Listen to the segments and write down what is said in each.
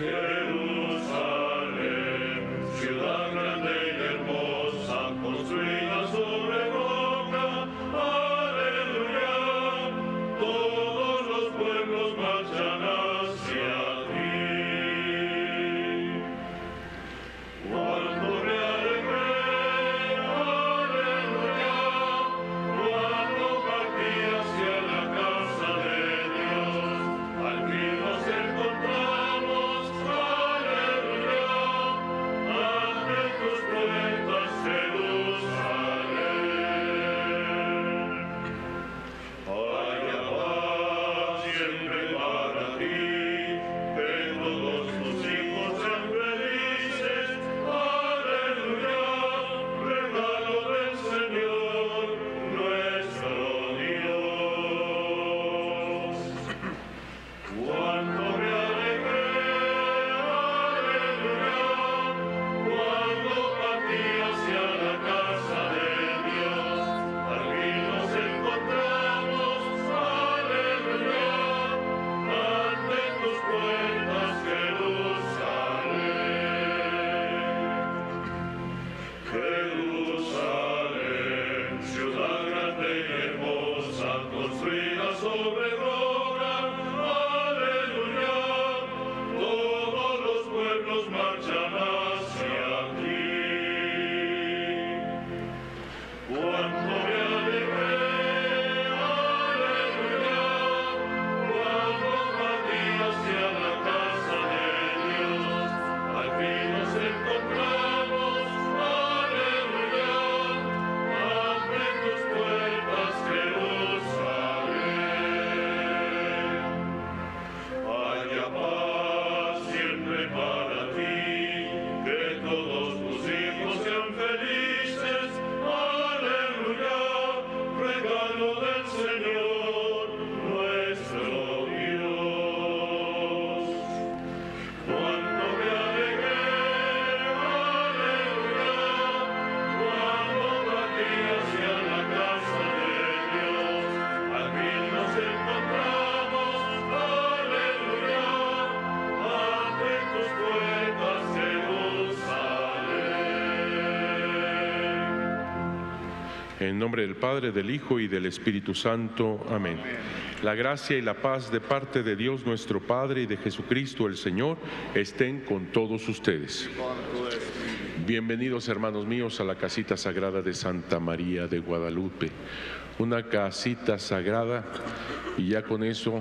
En nombre del Padre, del Hijo y del Espíritu Santo. Amén. La gracia y la paz de parte de Dios nuestro Padre y de Jesucristo el Señor estén con todos ustedes. Bienvenidos, hermanos míos, a la casita sagrada de Santa María de Guadalupe. Una casita sagrada, y ya con eso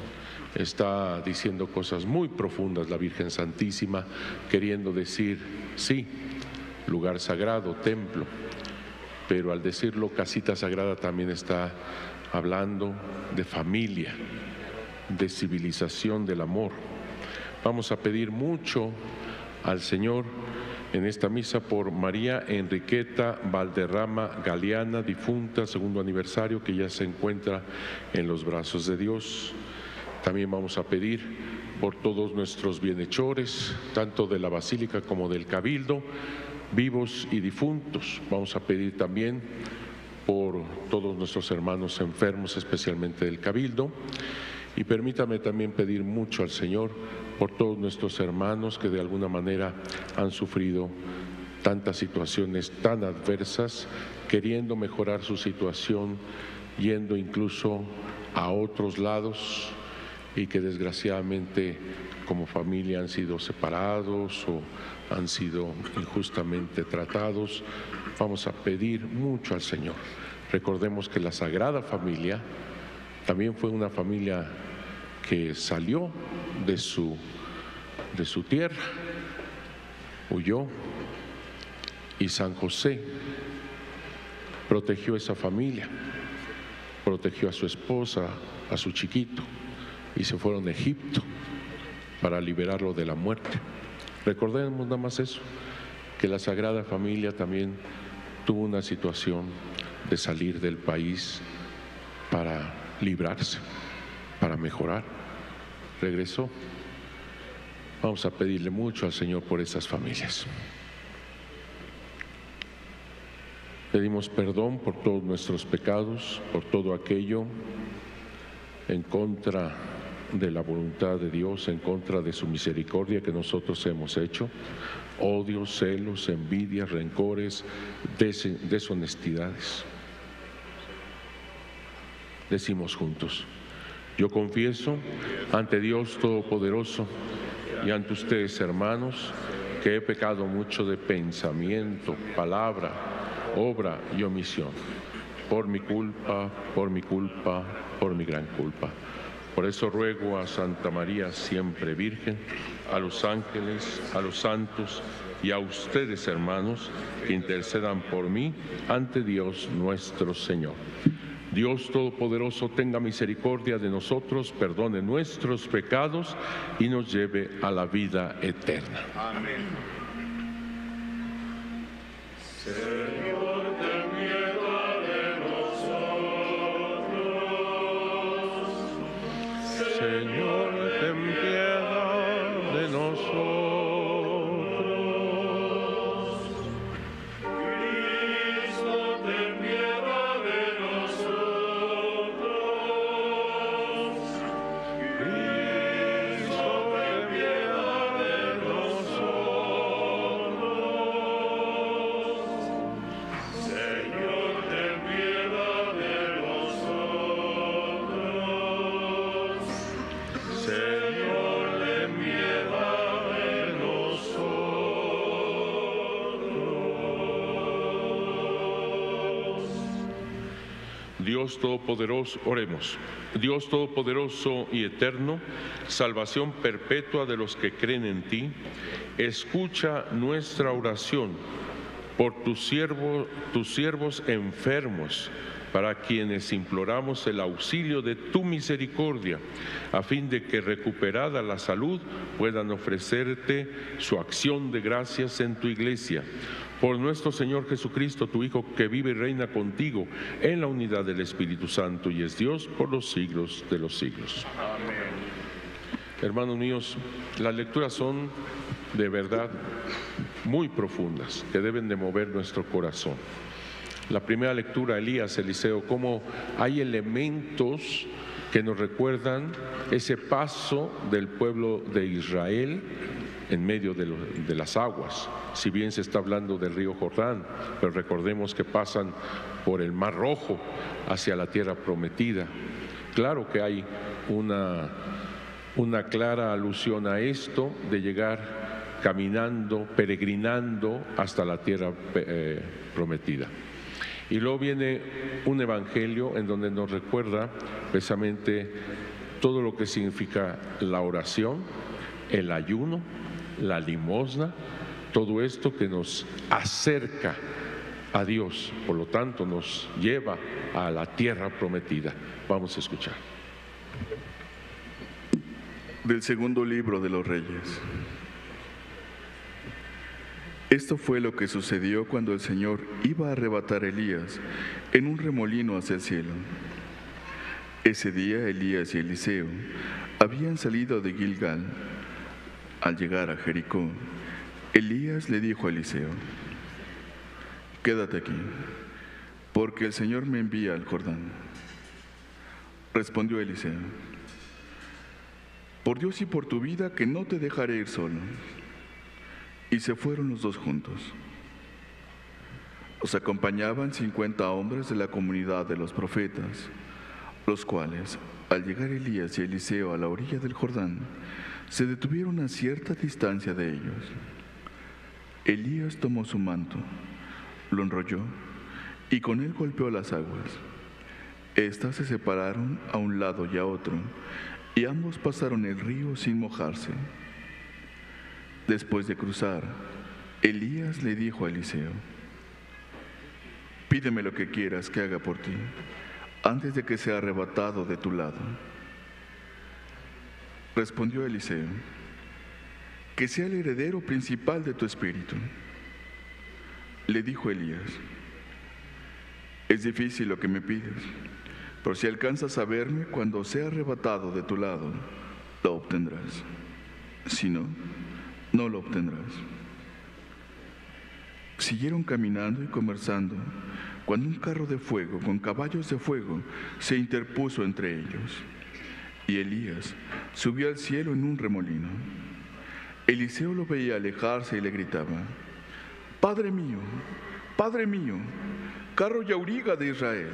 está diciendo cosas muy profundas la Virgen Santísima, queriendo decir, sí, lugar sagrado, templo. Pero al decirlo casita sagrada también está hablando de familia, de civilización del amor. Vamos a pedir mucho al Señor en esta misa por María Enriqueta Valderrama Galeana, difunta, segundo aniversario, que ya se encuentra en los brazos de Dios. También vamos a pedir por todos nuestros bienhechores, tanto de la Basílica como del Cabildo, vivos y difuntos. Vamos a pedir también por todos nuestros hermanos enfermos, especialmente del Cabildo. Y permítame también pedir mucho al Señor por todos nuestros hermanos que de alguna manera han sufrido tantas situaciones tan adversas, queriendo mejorar su situación, yendo incluso a otros lados, y que desgraciadamente como familia han sido separados o han sido injustamente tratados. Vamos a pedir mucho al Señor. Recordemos que la Sagrada Familia también fue una familia que salió de su tierra, huyó, y San José protegió esa familia, protegió a su esposa, a su chiquito, y se fueron a Egipto para liberarlo de la muerte. Recordemos nada más eso, que la Sagrada Familia también tuvo una situación de salir del país para librarse, para mejorar. Regresó. Vamos a pedirle mucho al Señor por esas familias. Pedimos perdón por todos nuestros pecados, por todo aquello en contra de la voluntad de Dios, en contra de su misericordia que nosotros hemos hecho, odios, celos, envidias, rencores, deshonestidades. Decimos juntos: yo confieso ante Dios Todopoderoso y ante ustedes, hermanos, que he pecado mucho de pensamiento, palabra, obra y omisión, por mi culpa, por mi gran culpa. Por eso ruego a Santa María, siempre Virgen, a los ángeles, a los santos y a ustedes, hermanos, que intercedan por mí ante Dios nuestro Señor. Dios Todopoderoso tenga misericordia de nosotros, perdone nuestros pecados y nos lleve a la vida eterna. Amén. Señor, ten piedad de nosotros. Señor, ten piedad de nosotros. Cristo, ten piedad de nosotros. Cristo, ten piedad de nosotros. Señor, ten piedad de nosotros. Señor, ten piedad de nosotros. Dios Todopoderoso, oremos. Dios Todopoderoso y eterno, salvación perpetua de los que creen en ti, escucha nuestra oración por tus siervos enfermos, para quienes imploramos el auxilio de tu misericordia, a fin de que, recuperada la salud, puedan ofrecerte su acción de gracias en tu iglesia. Por nuestro Señor Jesucristo, tu Hijo, que vive y reina contigo en la unidad del Espíritu Santo y es Dios por los siglos de los siglos. Amén. Hermanos míos, las lecturas son de verdad muy profundas, que deben de mover nuestro corazón. La primera lectura, Elías, Eliseo, cómo hay elementos que nos recuerdan ese paso del pueblo de Israel en medio de las aguas. Si bien se está hablando del río Jordán, pero recordemos que pasan por el Mar Rojo hacia la tierra prometida. Claro que hay una clara alusión a esto de llegar caminando, peregrinando hasta la tierra prometida. Y luego viene un evangelio en donde nos recuerda precisamente todo lo que significa la oración, el ayuno, la limosna, todo esto que nos acerca a Dios, por lo tanto nos lleva a la tierra prometida. Vamos a escuchar. Del segundo libro de los Reyes. Esto fue lo que sucedió cuando el Señor iba a arrebatar a Elías en un remolino hacia el cielo. Ese día Elías y Eliseo habían salido de Gilgal. Al llegar a Jericó, Elías le dijo a Eliseo: «Quédate aquí, porque el Señor me envía al Jordán». Respondió Eliseo: «Por Dios y por tu vida que no te dejaré ir solo». Y se fueron los dos juntos. Los acompañaban 50 hombres de la comunidad de los profetas, los cuales, al llegar Elías y Eliseo a la orilla del Jordán, se detuvieron a cierta distancia de ellos. Elías tomó su manto, lo enrolló y con él golpeó las aguas. Estas se separaron a un lado y a otro, y ambos pasaron el río sin mojarse. Después de cruzar, Elías le dijo a Eliseo: «Pídeme lo que quieras que haga por ti, antes de que sea arrebatado de tu lado». Respondió Eliseo: «Que sea el heredero principal de tu espíritu». Le dijo Elías: «Es difícil lo que me pides, pero si alcanzas a verme cuando sea arrebatado de tu lado, lo obtendrás. Si no, no lo obtendrás». Siguieron caminando y conversando cuando un carro de fuego con caballos de fuego se interpuso entre ellos. Y Elías subió al cielo en un remolino. Eliseo lo veía alejarse y le gritaba: Padre mío, carro y auriga de Israel.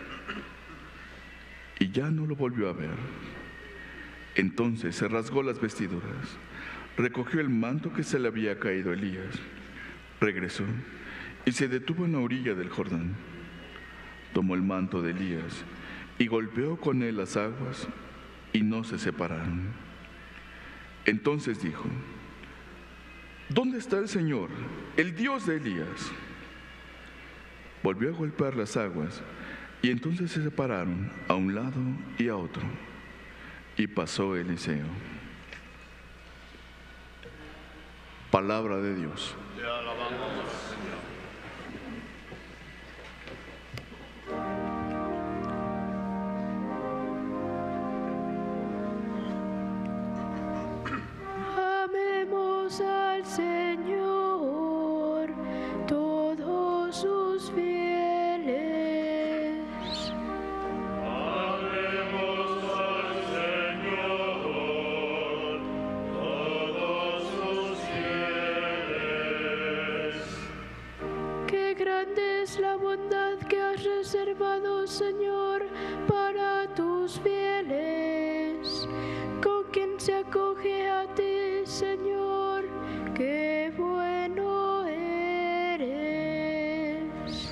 Y ya no lo volvió a ver. Entonces se rasgó las vestiduras, recogió el manto que se le había caído a Elías, regresó y se detuvo en la orilla del Jordán. Tomó el manto de Elías y golpeó con él las aguas, y no se separaron. Entonces dijo: ¿Dónde está el Señor, el Dios de Elías? Volvió a golpear las aguas, y entonces se separaron a un lado y a otro. Y pasó Eliseo. Palabra de Dios. Te alabamos, Señor. Amemos al Señor, todos sus fieles. Amemos al Señor, todos sus fieles. Qué grande es la bondad que has reservado, Señor, para tus fieles. Con quien se acoge a ti, Señor, qué bueno eres.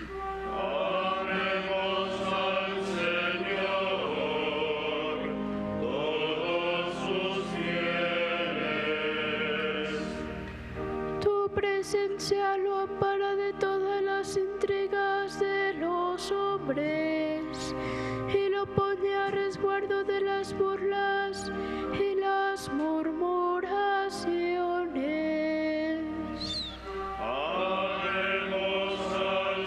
Amemos al Señor, todos sus fieles. Tu presencia lo ampara de todas las intrigas de los hombres y lo pone a resguardo de las burlas y las murmuraciones. Amemos al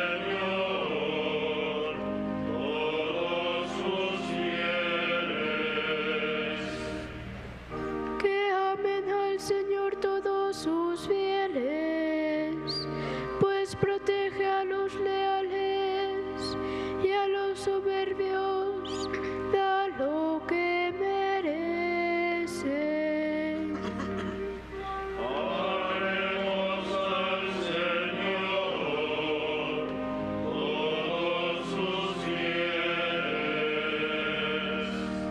Señor, todos sus fieles. Que amen al Señor todos sus fieles, pues protege a los leales y a los soberbios da lo que merecen. Amemos al Señor, todos sus fieles.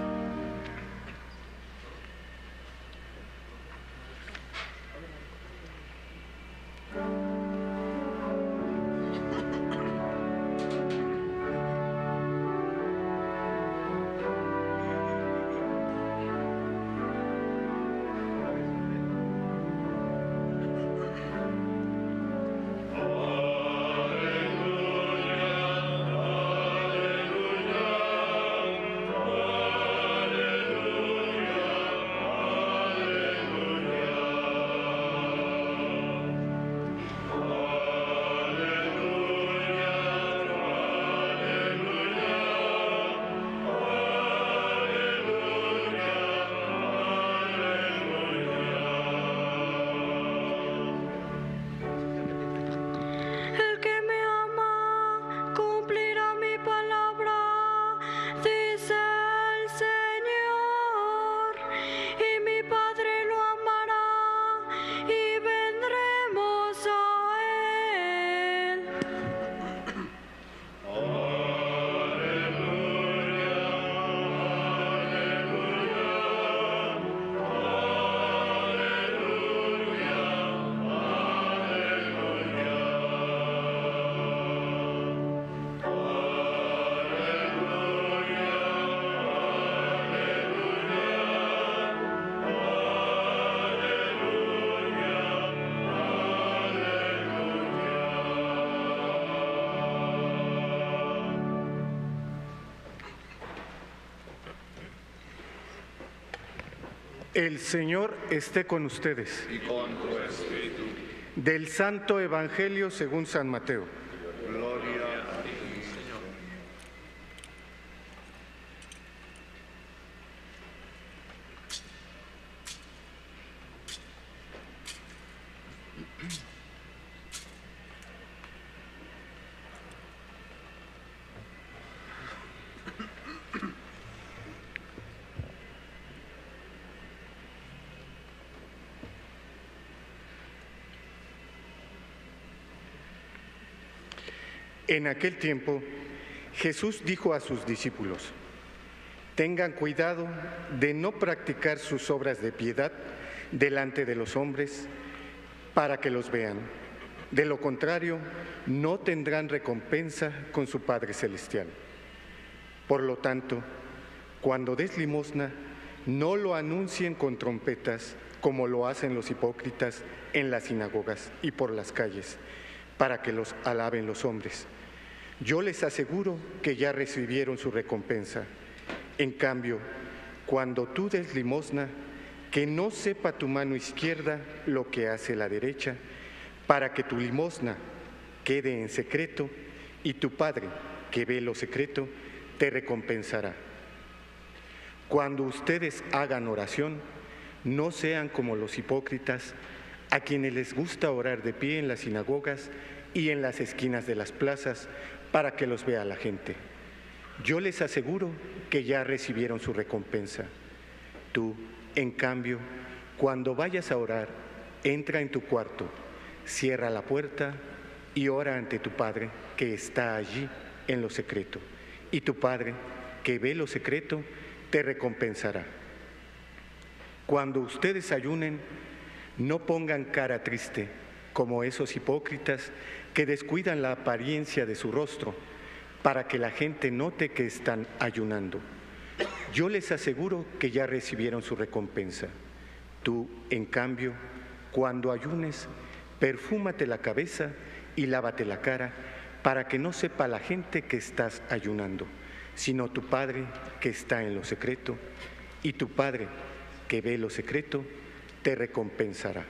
El que me ama cumplirá mi palabra, dice el Señor, y mi Padre lo amará y vendremos a él. El Señor esté con ustedes. Y con tu espíritu. Del Santo Evangelio según San Mateo. Gloria a ti, Señor. En aquel tiempo, Jesús dijo a sus discípulos: tengan cuidado de no practicar sus obras de piedad delante de los hombres para que los vean. De lo contrario, no tendrán recompensa con su Padre Celestial. Por lo tanto, cuando des limosna, no lo anuncien con trompetas, como lo hacen los hipócritas en las sinagogas y por las calles, para que los alaben los hombres. Yo les aseguro que ya recibieron su recompensa. En cambio, cuando tú des limosna, que no sepa tu mano izquierda lo que hace la derecha, para que tu limosna quede en secreto, y tu Padre, que ve lo secreto, te recompensará. Cuando ustedes hagan oración, no sean como los hipócritas, a quienes les gusta orar de pie en las sinagogas y en las esquinas de las plazas, para que los vea la gente. Yo les aseguro que ya recibieron su recompensa. Tú, en cambio, cuando vayas a orar, entra en tu cuarto, cierra la puerta y ora ante tu Padre que está allí en lo secreto. Y tu Padre, que ve lo secreto, te recompensará. Cuando ustedes ayunen, no pongan cara triste como esos hipócritas que descuidan la apariencia de su rostro para que la gente note que están ayunando. Yo les aseguro que ya recibieron su recompensa. Tú, en cambio, cuando ayunes, perfúmate la cabeza y lávate la cara para que no sepa la gente que estás ayunando, sino tu Padre que está en lo secreto, y tu Padre que ve lo secreto te recompensará.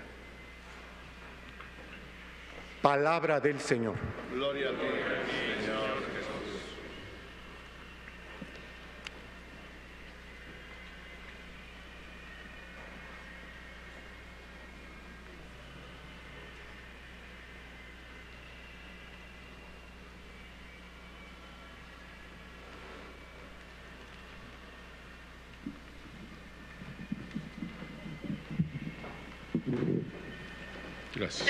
Palabra del Señor. Gloria a ti, Señor Jesús. Gracias.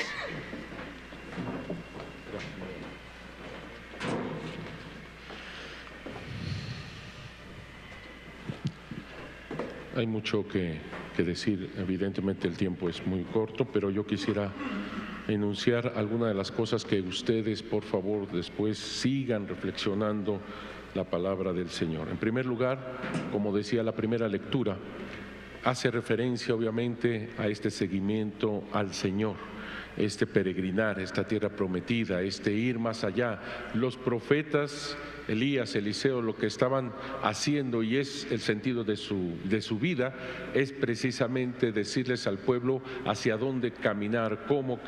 Hay mucho que decir, evidentemente el tiempo es muy corto, pero yo quisiera enunciar algunas de las cosas que ustedes, por favor, después sigan reflexionando la palabra del Señor. En primer lugar, como decía la primera lectura, hace referencia obviamente a este seguimiento al Señor, este peregrinar, esta tierra prometida, este ir más allá. Los profetas, Elías, Eliseo, lo que estaban haciendo, y es el sentido de su vida, es precisamente decirles al pueblo hacia dónde caminar,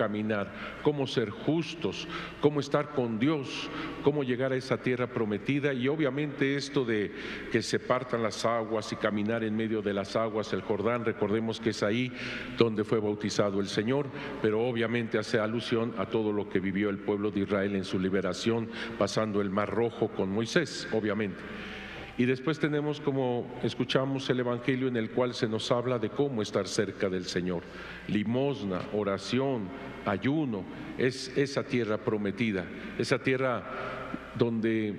cómo ser justos, cómo estar con Dios, cómo llegar a esa tierra prometida. Y obviamente esto de que se partan las aguas y caminar en medio de las aguas, el Jordán, recordemos que es ahí donde fue bautizado el Señor, pero obviamente hace alusión a todo lo que vivió el pueblo de Israel en su liberación, pasando el Mar Rojo con Moisés, obviamente. Y después tenemos, como escuchamos, el Evangelio en el cual se nos habla de cómo estar cerca del Señor. Limosna, oración, ayuno, es esa tierra prometida, esa tierra donde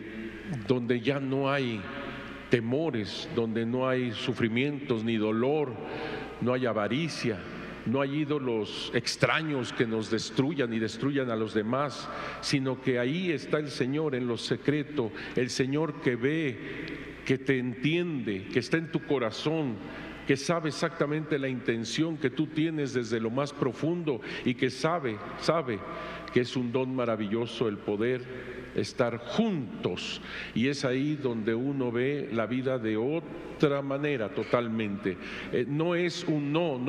ya no hay temores, donde no hay sufrimientos ni dolor, no hay avaricia, no hay ídolos extraños que nos destruyan y destruyan a los demás, sino que ahí está el Señor en lo secreto, el Señor que ve, que te entiende, que está en tu corazón, que sabe exactamente la intención que tú tienes desde lo más profundo y que sabe que es un don maravilloso el poder estar juntos, y es ahí donde uno ve la vida de otra manera totalmente. No es un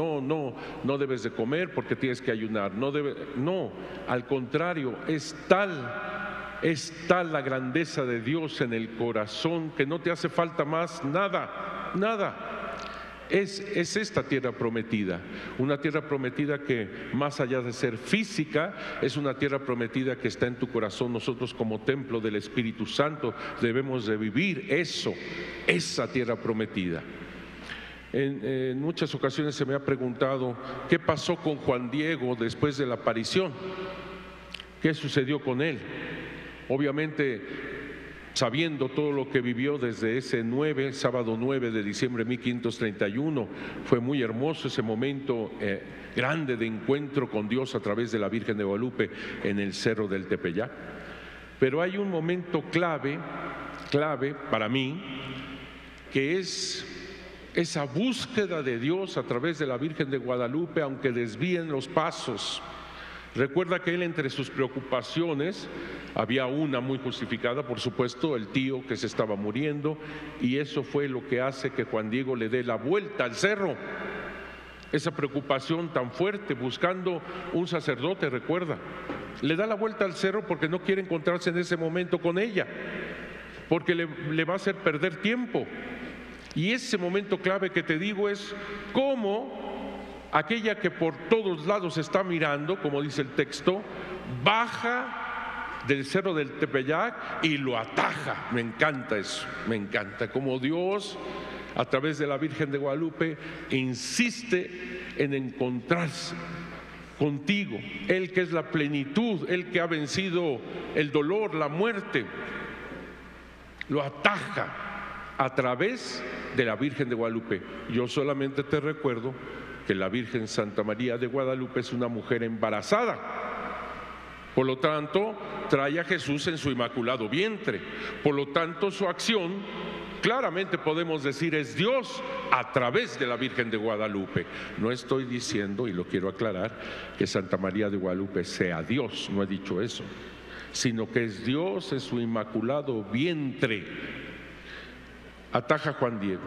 no debes de comer porque tienes que ayunar, no, al contrario, es tal la grandeza de Dios en el corazón que no te hace falta más nada. Es esta tierra prometida, una tierra prometida que más allá de ser física, es una tierra prometida que está en tu corazón. Nosotros como templo del Espíritu Santo debemos de vivir esa tierra prometida. En muchas ocasiones se me ha preguntado qué pasó con Juan Diego después de la aparición, qué sucedió con él. obviamente sabiendo todo lo que vivió desde ese sábado 9 de diciembre de 1531, fue muy hermoso ese momento grande de encuentro con Dios a través de la Virgen de Guadalupe en el Cerro del Tepeyac. Pero hay un momento clave para mí, que es esa búsqueda de Dios a través de la Virgen de Guadalupe, aunque desvíen los pasos. Recuerda que él, entre sus preocupaciones, había una muy justificada, por supuesto, el tío que se estaba muriendo, y eso fue lo que hace que Juan Diego le dé la vuelta al cerro. Esa preocupación tan fuerte, buscando un sacerdote, recuerda, le da la vuelta al cerro porque no quiere encontrarse en ese momento con ella, porque le va a hacer perder tiempo. Y ese momento clave que te digo es cómo aquella que por todos lados está mirando, como dice el texto, baja del Cerro del Tepeyac y lo ataja. Me encanta eso, me encanta cómo Dios, a través de la Virgen de Guadalupe, insiste en encontrarse contigo. Él que es la plenitud, Él que ha vencido el dolor, la muerte, lo ataja a través de la Virgen de Guadalupe. Yo solamente te recuerdo que la Virgen Santa María de Guadalupe es una mujer embarazada. Por lo tanto, trae a Jesús en su inmaculado vientre. Por lo tanto, su acción, claramente podemos decir, es Dios a través de la Virgen de Guadalupe. No estoy diciendo, y lo quiero aclarar, que Santa María de Guadalupe sea Dios, no he dicho eso, sino que es Dios en su inmaculado vientre. Ataja a Juan Diego.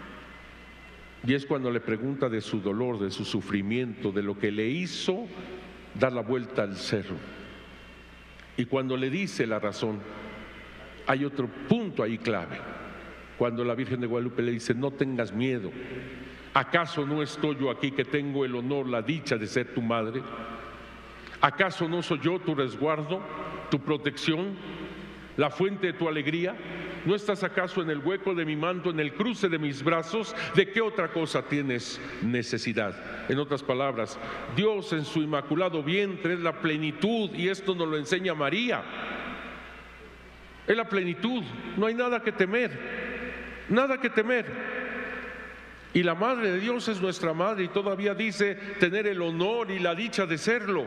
Y es cuando le pregunta de su dolor, de su sufrimiento, de lo que le hizo dar la vuelta al cerro. Y cuando le dice la razón, hay otro punto ahí clave. Cuando la Virgen de Guadalupe le dice, no tengas miedo, ¿acaso no estoy yo aquí que tengo el honor, la dicha de ser tu madre? ¿Acaso no soy yo tu resguardo, tu protección, la fuente de tu alegría? ¿No estás acaso en el hueco de mi manto, en el cruce de mis brazos? ¿De qué otra cosa tienes necesidad? En otras palabras, Dios en su inmaculado vientre es la plenitud, y esto nos lo enseña María. Es la plenitud, no hay nada que temer, nada que temer. Y la Madre de Dios es nuestra Madre, y todavía dice tener el honor y la dicha de serlo.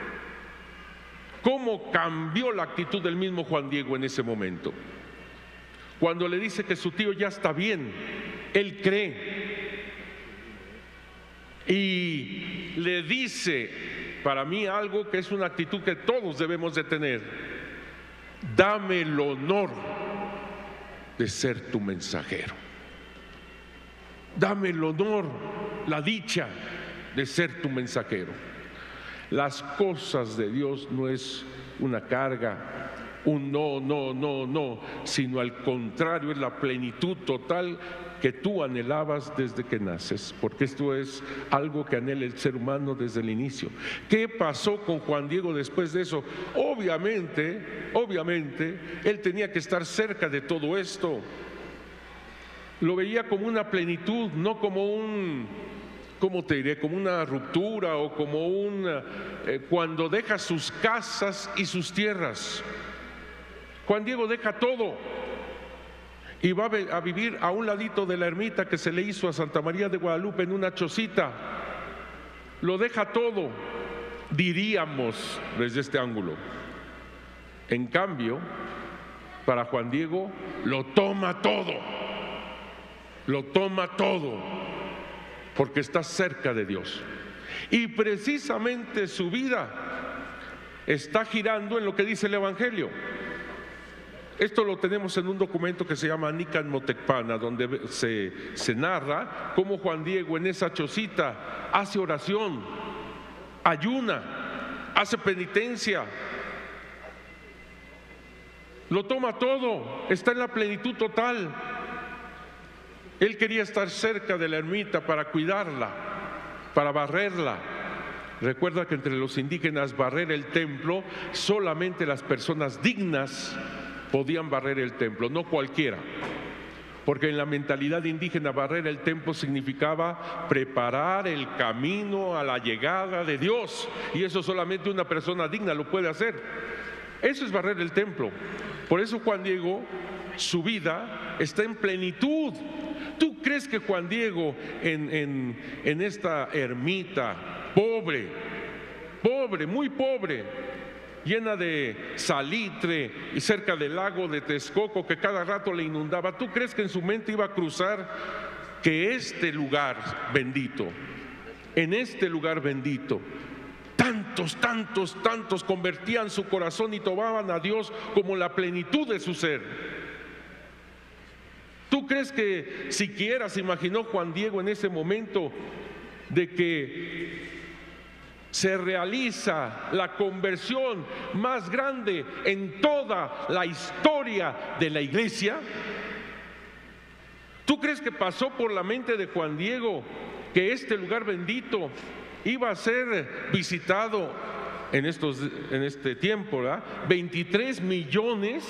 ¿Cómo cambió la actitud del mismo Juan Diego en ese momento? Cuando le dice que su tío ya está bien, él cree y le dice, para mí, algo que es una actitud que todos debemos de tener: dame el honor de ser tu mensajero, dame el honor, la dicha de ser tu mensajero. Las cosas de Dios no es una carga, un no, sino al contrario, es la plenitud total que tú anhelabas desde que naces, porque esto es algo que anhela el ser humano desde el inicio. ¿Qué pasó con Juan Diego después de eso? Obviamente, él tenía que estar cerca de todo esto. Lo veía como una plenitud, no como ¿cómo te diré? Como una ruptura o como cuando deja sus casas y sus tierras. Juan Diego deja todo y va a vivir a un ladito de la ermita que se le hizo a Santa María de Guadalupe en una chocita. Lo deja todo, diríamos desde este ángulo. En cambio, para Juan Diego lo toma todo, porque está cerca de Dios. Y precisamente su vida está girando en lo que dice el Evangelio. Esto lo tenemos en un documento que se llama Nican Motecpana, donde se narra cómo Juan Diego en esa chocita hace oración, ayuna, hace penitencia. Lo toma todo, está en la plenitud total. Él quería estar cerca de la ermita para cuidarla, para barrerla. Recuerda que entre los indígenas barrer el templo, solamente las personas dignas podían barrer el templo, no cualquiera. Porque en la mentalidad indígena barrer el templo significaba preparar el camino a la llegada de Dios. Y eso solamente una persona digna lo puede hacer. Eso es barrer el templo. Por eso Juan Diego, su vida está en plenitud. ¿Tú crees que Juan Diego en esta ermita, pobre, muy pobre, llena de salitre y cerca del lago de Texcoco que cada rato le inundaba, ¿tú crees que en su mente iba a cruzar que este lugar bendito, en este lugar bendito, tantos convertían su corazón y tomaban a Dios como la plenitud de su ser? ¿Tú crees que siquiera se imaginó Juan Diego en ese momento de que se realiza la conversión más grande en toda la historia de la iglesia? ¿Tú crees que pasó por la mente de Juan Diego que este lugar bendito iba a ser visitado en este tiempo, ¿verdad? 23 millones.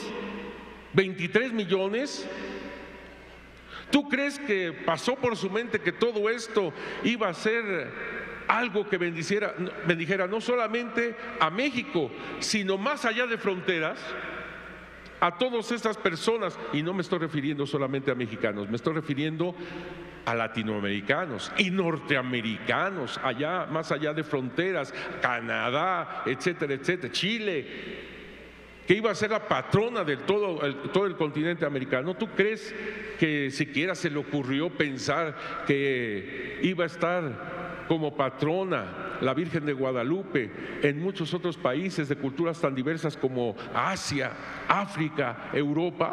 ¿Tú crees que pasó por su mente que todo esto iba a ser algo que bendijera no solamente a México, sino más allá de fronteras, a todas estas personas? Y no me estoy refiriendo solamente a mexicanos, me estoy refiriendo a latinoamericanos y norteamericanos, allá, más allá de fronteras, Canadá, etcétera, Chile, que iba a ser la patrona de todo el continente americano. ¿Tú crees que siquiera se le ocurrió pensar que iba a estar como patrona la Virgen de Guadalupe en muchos otros países de culturas tan diversas como Asia, África, Europa?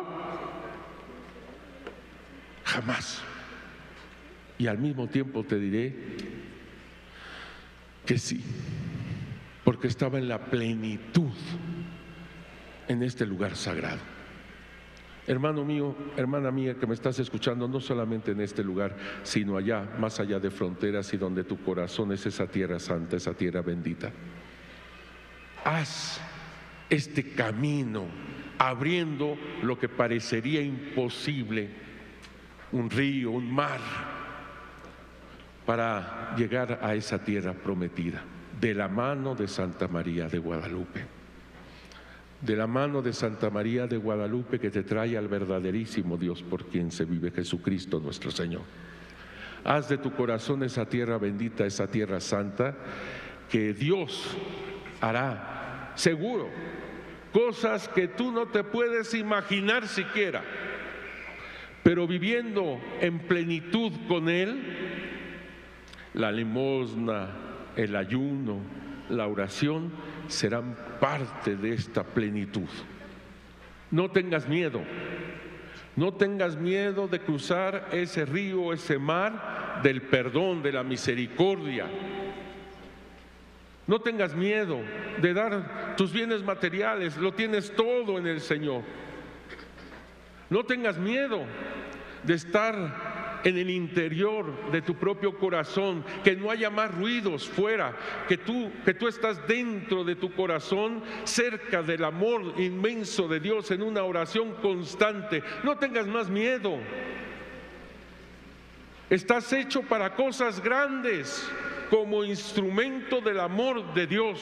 Jamás. Y al mismo tiempo te diré que sí, porque estaba en la plenitud en este lugar sagrado. Hermano mío, hermana mía que me estás escuchando, no solamente en este lugar, sino allá, más allá de fronteras, y donde tu corazón es esa tierra santa, esa tierra bendita. Haz este camino abriendo lo que parecería imposible, un río, un mar, para llegar a esa tierra prometida, de la mano de Santa María de Guadalupe. De la mano de Santa María de Guadalupe, que te trae al verdaderísimo Dios por quien se vive, Jesucristo nuestro Señor. Haz de tu corazón esa tierra bendita, esa tierra santa, que Dios hará, seguro, cosas que tú no te puedes imaginar siquiera, pero viviendo en plenitud con Él, la limosna, el ayuno, la oración serán parte de esta plenitud. No tengas miedo, no tengas miedo de cruzar ese río, ese mar del perdón, de la misericordia. No tengas miedo de dar tus bienes materiales, lo tienes todo en el Señor. No tengas miedo de estar en el interior de tu propio corazón, que no haya más ruidos fuera, que tú estás dentro de tu corazón, cerca del amor inmenso de Dios, en una oración constante. No tengas más miedo. Estás hecho para cosas grandes, como instrumento del amor de Dios.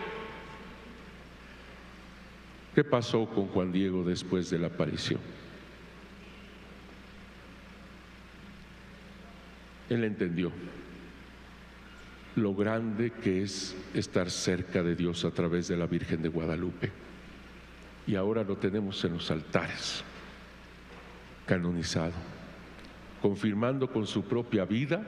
¿Qué pasó con Juan Diego después de la aparición? Él entendió lo grande que es estar cerca de Dios a través de la Virgen de Guadalupe. Y ahora lo tenemos en los altares, canonizado, confirmando con su propia vida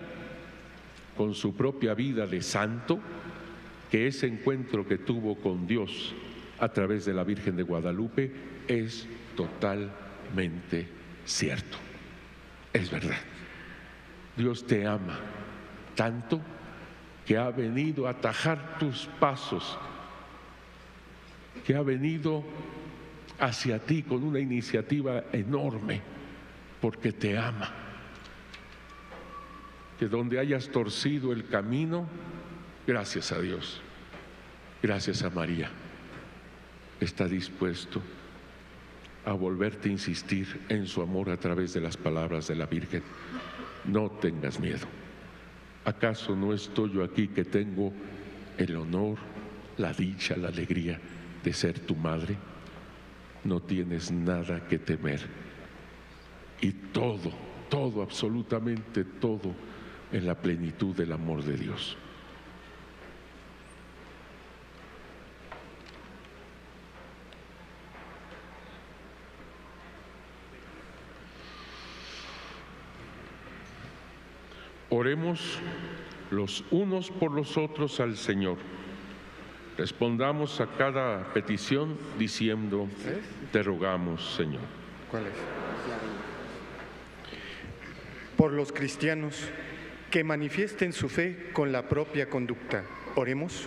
de santo, que ese encuentro que tuvo con Dios a través de la Virgen de Guadalupe es totalmente cierto, es verdad. Dios te ama tanto que ha venido a atajar tus pasos, que ha venido hacia ti con una iniciativa enorme, porque te ama. Que donde hayas torcido el camino, gracias a Dios, gracias a María, está dispuesto a volverte a insistir en su amor a través de las palabras de la Virgen. No tengas miedo. ¿Acaso no estoy yo aquí que tengo el honor, la dicha, la alegría de ser tu madre, no tienes nada que temer. Y todo, todo, absolutamente todo, en la plenitud del amor de Dios. Oremos los unos por los otros al Señor. Respondamos a cada petición diciendo: te rogamos, Señor. ¿Cuál es? Por los cristianos que manifiesten su fe con la propia conducta. Oremos.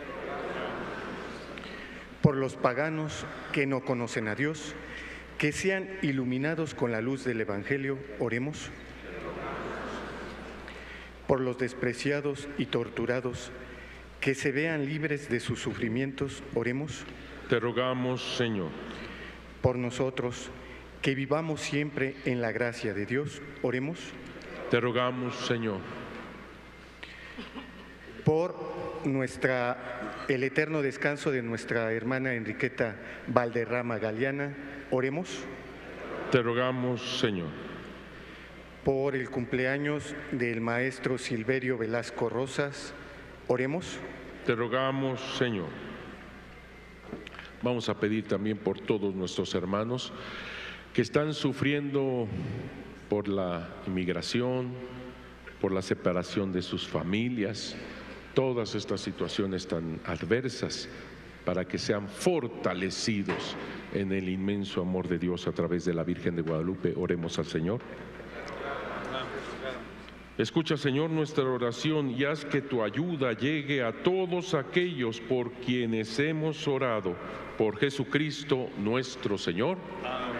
Por los paganos que no conocen a Dios, que sean iluminados con la luz del Evangelio. Oremos. Por los despreciados y torturados, que se vean libres de sus sufrimientos. Oremos. Te rogamos, Señor. Por nosotros, que vivamos siempre en la gracia de Dios. Oremos. Te rogamos, Señor. Por el eterno descanso de nuestra hermana Enriqueta Valderrama Galeana. Oremos. Te rogamos, Señor. Por el cumpleaños del maestro Silverio Velasco Rosas. Oremos. Te rogamos, Señor. Vamos a pedir también por todos nuestros hermanos que están sufriendo por la inmigración, por la separación de sus familias, todas estas situaciones tan adversas, para que sean fortalecidos en el inmenso amor de Dios a través de la Virgen de Guadalupe. Oremos al Señor. Escucha, Señor, nuestra oración y haz que tu ayuda llegue a todos aquellos por quienes hemos orado. Por Jesucristo nuestro Señor. Amén.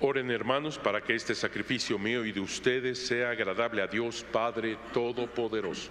Oren, hermanos, para que este sacrificio mío y de ustedes sea agradable a Dios Padre Todopoderoso.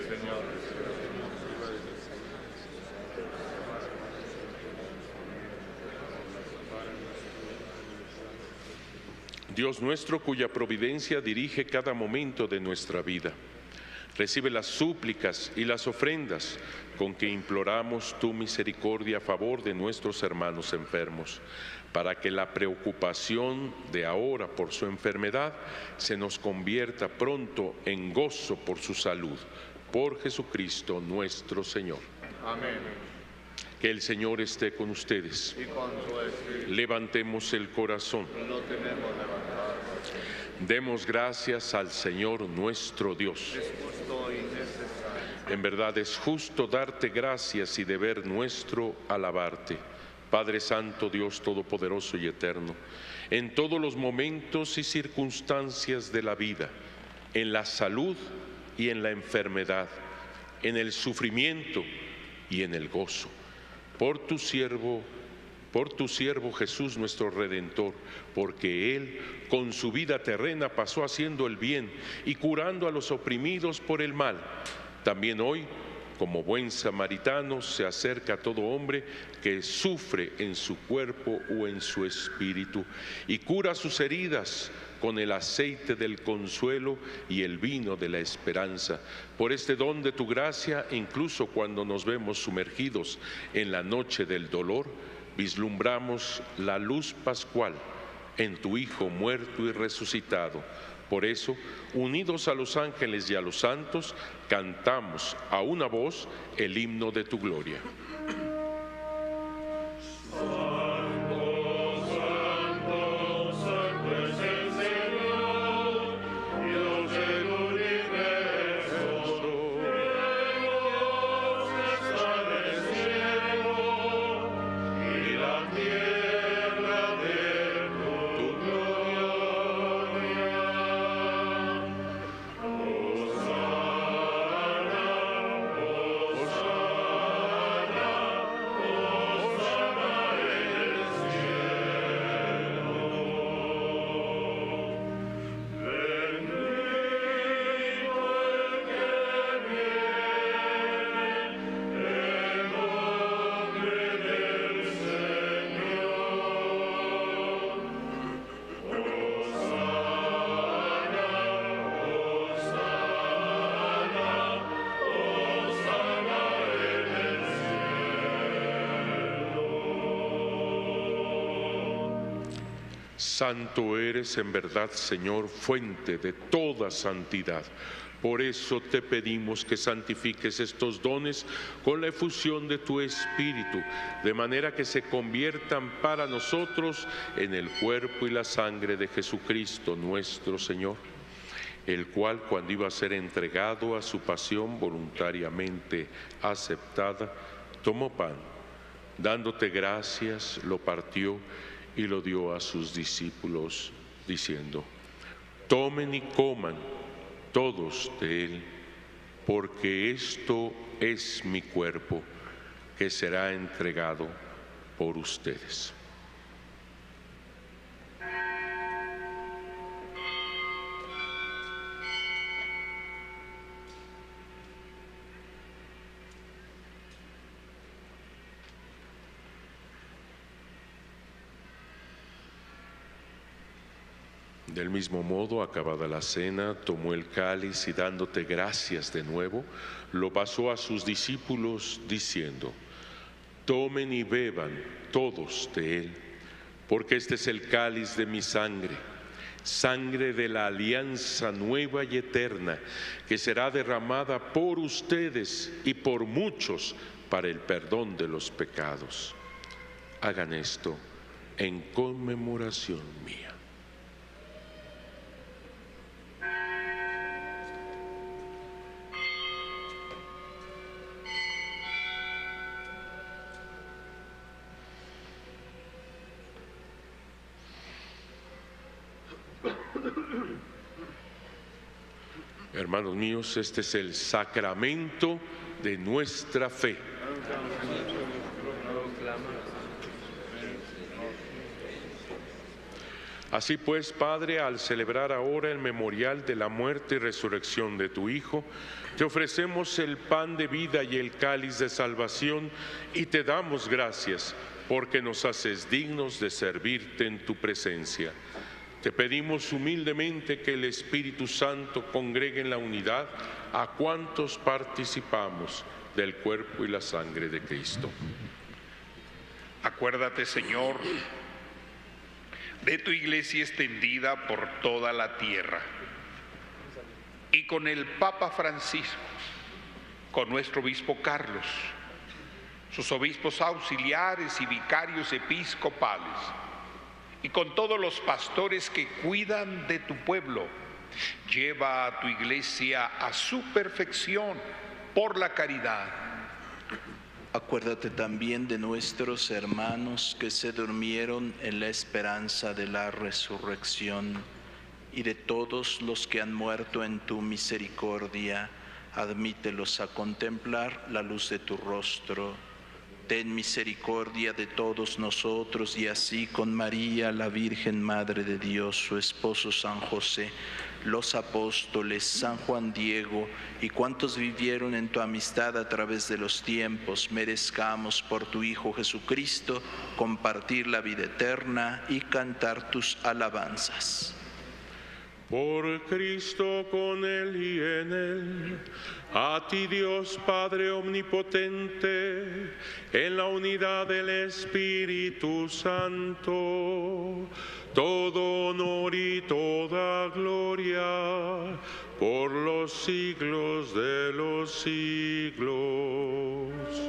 Dios nuestro, cuya providencia dirige cada momento de nuestra vida, recibe las súplicas y las ofrendas con que imploramos tu misericordia a favor de nuestros hermanos enfermos, para que la preocupación de ahora por su enfermedad se nos convierta pronto en gozo por su salud. Por Jesucristo nuestro Señor. Amén. Que el Señor esté con ustedes. Y con su espíritu. Levantemos el corazón. Lo tenemos levantado. Demos gracias al Señor nuestro Dios. Es justo y necesario. En verdad es justo darte gracias y deber nuestro alabarte. Padre Santo, Dios Todopoderoso y Eterno, en todos los momentos y circunstancias de la vida, en la salud y en la enfermedad, en el sufrimiento y en el gozo, por tu siervo Jesús nuestro Redentor, porque Él con su vida terrena pasó haciendo el bien y curando a los oprimidos por el mal. También hoy, como buen samaritano, se acerca a todo hombre que sufre en su cuerpo o en su espíritu y cura sus heridas con el aceite del consuelo y el vino de la esperanza. Por este don de tu gracia, incluso cuando nos vemos sumergidos en la noche del dolor, vislumbramos la luz pascual en tu Hijo muerto y resucitado. Por eso, unidos a los ángeles y a los santos, cantamos a una voz el himno de tu gloria. Santo eres en verdad, Señor, fuente de toda santidad. Por eso te pedimos que santifiques estos dones con la efusión de tu Espíritu, de manera que se conviertan para nosotros en el cuerpo y la sangre de Jesucristo nuestro Señor, el cual, cuando iba a ser entregado a su pasión voluntariamente aceptada, tomó pan, dándote gracias, lo partió y lo dio a sus discípulos, diciendo: tomen y coman todos de él, porque esto es mi cuerpo, que será entregado por ustedes. Del mismo modo, acabada la cena, tomó el cáliz y dándote gracias de nuevo, lo pasó a sus discípulos diciendo: tomen y beban todos de él, porque este es el cáliz de mi sangre, sangre de la alianza nueva y eterna, que será derramada por ustedes y por muchos para el perdón de los pecados. Hagan esto en conmemoración mía. Hermanos míos, este es el sacramento de nuestra fe. Así pues, Padre, al celebrar ahora el memorial de la muerte y resurrección de tu Hijo, te ofrecemos el pan de vida y el cáliz de salvación y te damos gracias porque nos haces dignos de servirte en tu presencia. Te pedimos humildemente que el Espíritu Santo congregue en la unidad a cuantos participamos del cuerpo y la sangre de Cristo. Acuérdate, Señor, de tu iglesia extendida por toda la tierra, y con el Papa Francisco, con nuestro obispo Carlos, sus obispos auxiliares y vicarios episcopales, y con todos los pastores que cuidan de tu pueblo. Lleva a tu iglesia a su perfección por la caridad. Acuérdate también de nuestros hermanos que se durmieron en la esperanza de la resurrección y de todos los que han muerto en tu misericordia. Admítelos a contemplar la luz de tu rostro. Ten misericordia de todos nosotros y así con María, la Virgen Madre de Dios, su esposo San José, los apóstoles, San Juan Diego y cuantos vivieron en tu amistad a través de los tiempos, merezcamos por tu Hijo Jesucristo compartir la vida eterna y cantar tus alabanzas. Por Cristo, con Él y en Él, a ti Dios Padre Omnipotente, en la unidad del Espíritu Santo, todo honor y toda gloria por los siglos de los siglos.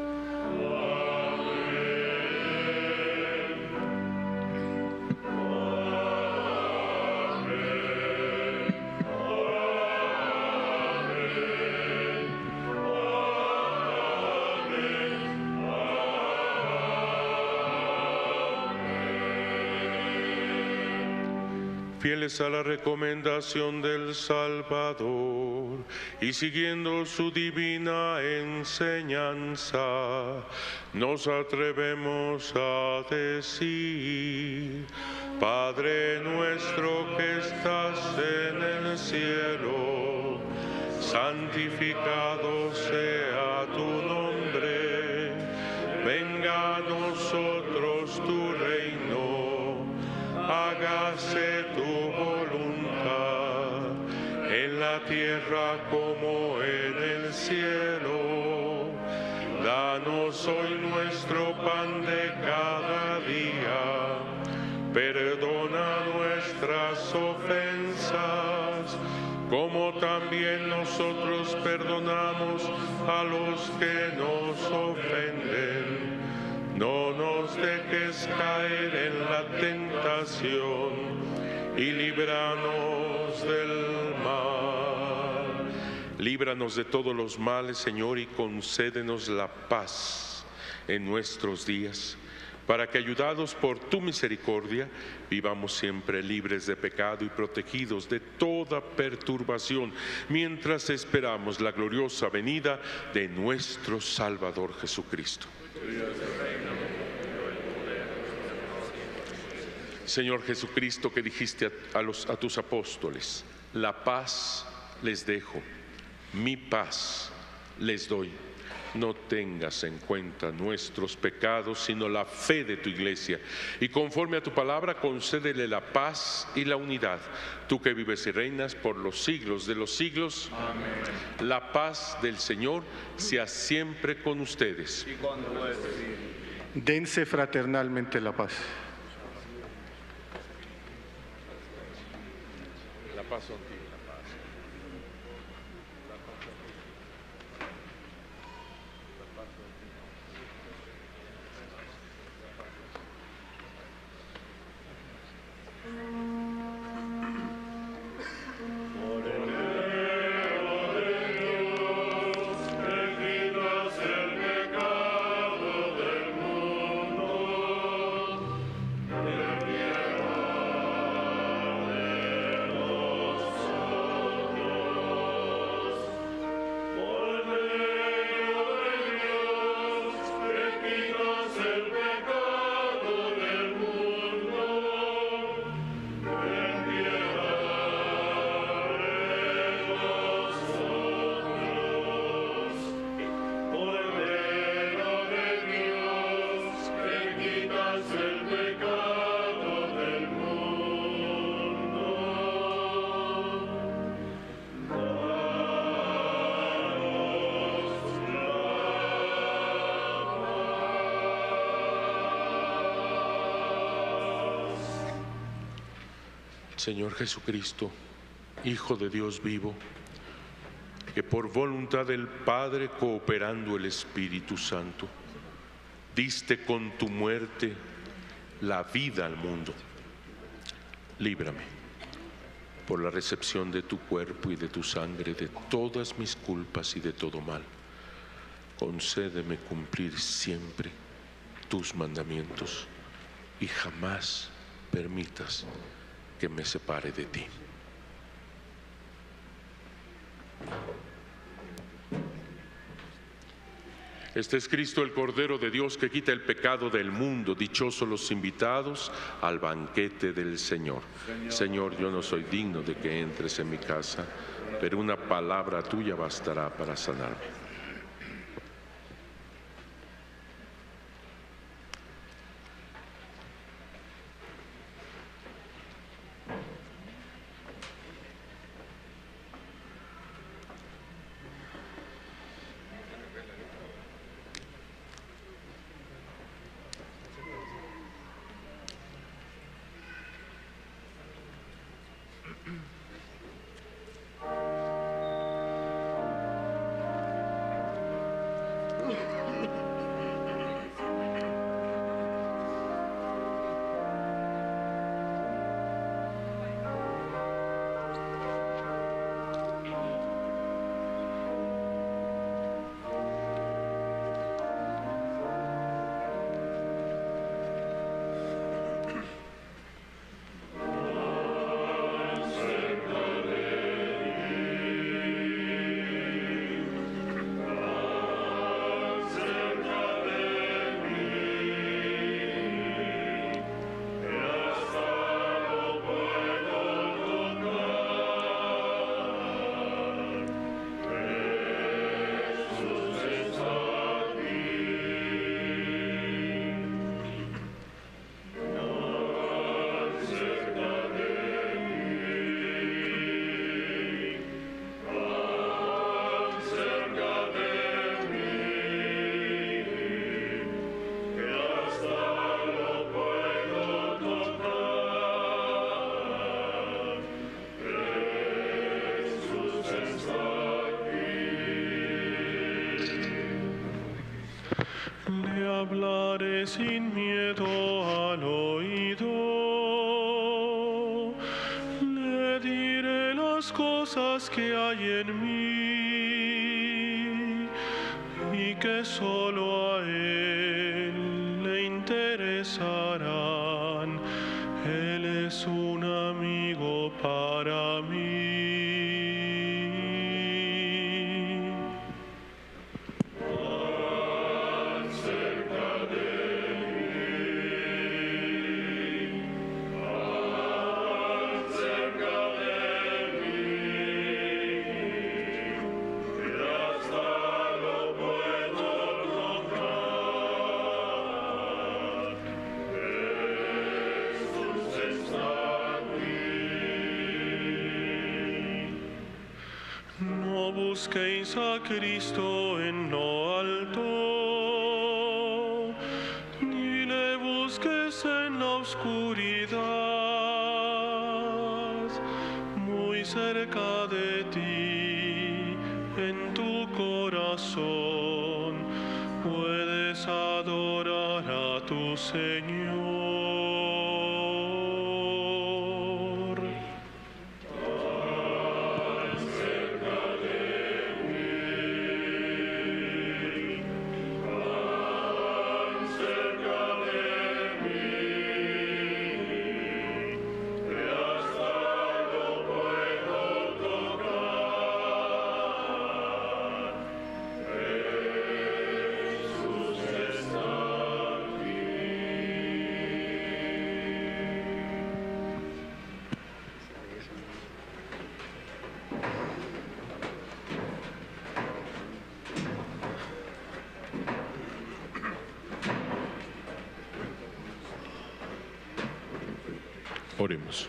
Fieles a la recomendación del Salvador y siguiendo su divina enseñanza, nos atrevemos a decir: Padre nuestro que estás en el cielo, santificado sea tu nombre, venga a nosotros tu reino, hágase tu voluntad, en la tierra como en el cielo. Danos hoy nuestro pan de cada día, perdona nuestras ofensas, como también nosotros perdonamos a los que nos ofenden. No nos dejes caer en la tentación y líbranos del mal. Líbranos de todos los males, Señor, y concédenos la paz en nuestros días, para que, ayudados por tu misericordia, vivamos siempre libres de pecado y protegidos de toda perturbación, mientras esperamos la gloriosa venida de nuestro Salvador Jesucristo. Señor Jesucristo, que dijiste a tus apóstoles: la paz les dejo, mi paz les doy. No tengas en cuenta nuestros pecados, sino la fe de tu iglesia. Y conforme a tu palabra, concédele la paz y la unidad. Tú que vives y reinas por los siglos de los siglos. Amén. La paz del Señor sea siempre con ustedes. Y con tu espíritu. Dense fraternalmente la paz. La paz contigo. Señor Jesucristo, Hijo de Dios vivo, que por voluntad del Padre, cooperando el Espíritu Santo, diste con tu muerte la vida al mundo. Líbrame, por la recepción de tu cuerpo y de tu sangre, de todas mis culpas y de todo mal. Concédeme cumplir siempre tus mandamientos y jamás permitas que me separe de ti. Este es Cristo, el Cordero de Dios, que quita el pecado del mundo. Dichosos los invitados al banquete del Señor. Señor, yo no soy digno de que entres en mi casa, pero una palabra tuya bastará para sanarme. Hablaré sin miedo al oído, le diré las cosas que hay en mí y que solo a él le interesarán. Él es un amigo para mí. Busquéis a Cristo en lo alto, ni le busques en la oscuridad. Muy cerca de ti, en tu corazón, puedes adorar a tu Señor. Oremos.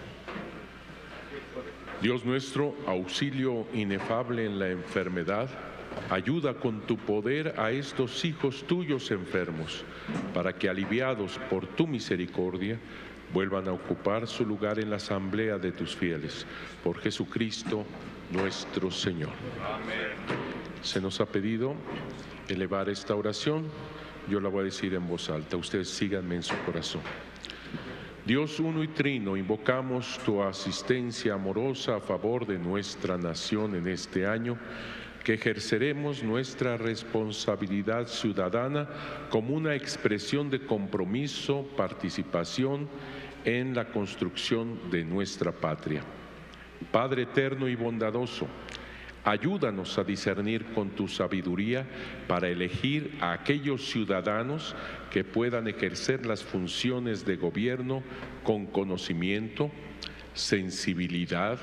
Dios nuestro, auxilio inefable en la enfermedad, ayuda con tu poder a estos hijos tuyos enfermos, para que aliviados por tu misericordia vuelvan a ocupar su lugar en la asamblea de tus fieles. Por Jesucristo nuestro Señor. Amén. Se nos ha pedido elevar esta oración. Yo la voy a decir en voz alta. Ustedes síganme en su corazón. Dios uno y trino, invocamos tu asistencia amorosa a favor de nuestra nación en este año, que ejerceremos nuestra responsabilidad ciudadana como una expresión de compromiso, participación en la construcción de nuestra patria. Padre eterno y bondadoso, ayúdanos a discernir con tu sabiduría para elegir a aquellos ciudadanos que puedan ejercer las funciones de gobierno con conocimiento, sensibilidad,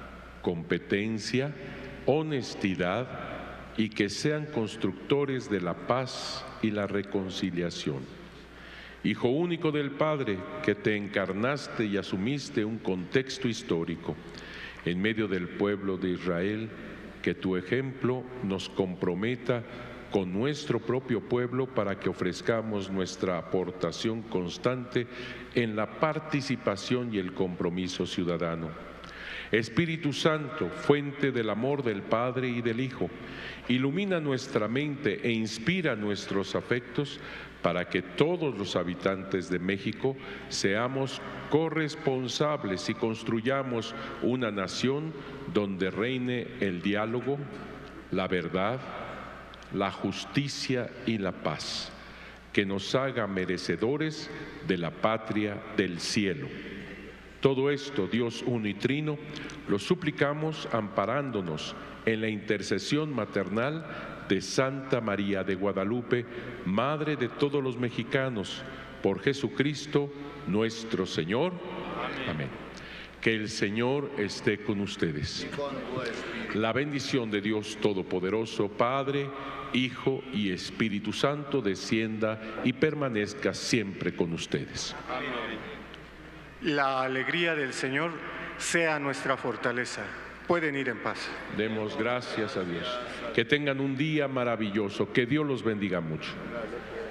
competencia, honestidad y que sean constructores de la paz y la reconciliación. Hijo único del Padre, que te encarnaste y asumiste un contexto histórico en medio del pueblo de Israel, que tu ejemplo nos comprometa con nuestro propio pueblo para que ofrezcamos nuestra aportación constante en la participación y el compromiso ciudadano. Espíritu Santo, fuente del amor del Padre y del Hijo, ilumina nuestra mente e inspira nuestros afectos para que todos los habitantes de México seamos corresponsables y construyamos una nación donde reine el diálogo, la verdad, la justicia y la paz, que nos haga merecedores de la patria del cielo. Todo esto, Dios uno y trino, lo suplicamos amparándonos en la intercesión maternal de Santa María de Guadalupe, Madre de todos los mexicanos, por Jesucristo nuestro Señor. Amén. Que el Señor esté con ustedes. La bendición de Dios Todopoderoso, Padre, Hijo y Espíritu Santo, descienda y permanezca siempre con ustedes. La alegría del Señor sea nuestra fortaleza. Pueden ir en paz. Demos gracias a Dios. Que tengan un día maravilloso. Que Dios los bendiga mucho.